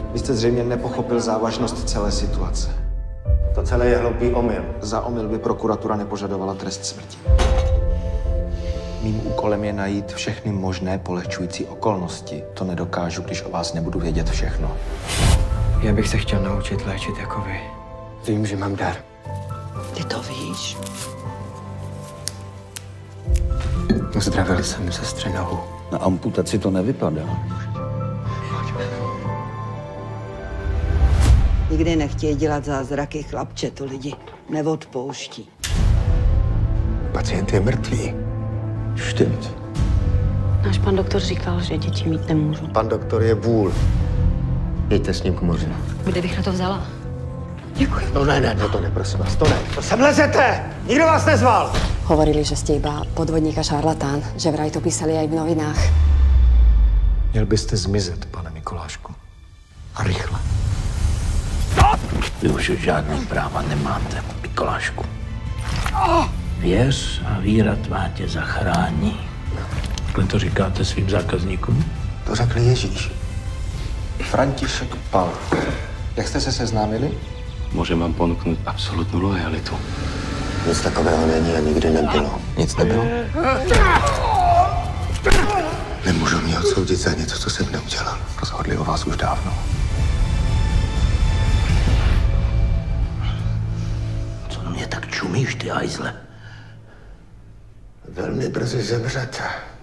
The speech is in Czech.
Vy jste zřejmě nepochopil závažnost celé situace. To celé je hloupý omyl. Za omyl by prokuratura nepožadovala trest smrti. Mým úkolem je najít všechny možné polehčující okolnosti. To nedokážu, když o vás nebudu vědět všechno. Já bych se chtěl naučit léčit jako vy. Vím, že mám dar. Ty to víš? Uzdravil jsem sestře nohu. Na amputaci to nevypadá. Nikdy nechtějí dělat zázraky, chlapče, to lidi neodpouští. Pacient je mrtvý. Stimmt. Náš pan doktor říkal, že děti mít nemůžu. Pan doktor je vůl. Jděte s ním k moři. Kde bych na to vzala? No ne, to ne, prosím vás, to ne. To sem lezete! Nikdo vás nezval! Hovorili, že ste iba podvodník a šarlatán, že vraj to písali aj v novinách. Měl byste zmizet, pane Mikolášku. A rychle. Vy už žádný práva nemáte, Mikolášku. Věř a víra tvá tě zachrání. Takhle to říkáte svým zákazníkům? To řekl Ježíš. Frantisek Pal. Jak jste se seznámili? Můžem vám ponúknuť absolútnu lojalitu. Nic takového není a nikdy nebylo. Nic nebylo? Nemůžu mě odsoudit za něco, co jsem neudělal. Rozhodli o vás už dávno. Co na mě tak čumíš, ty hajzle? Velmi brzy zemřete.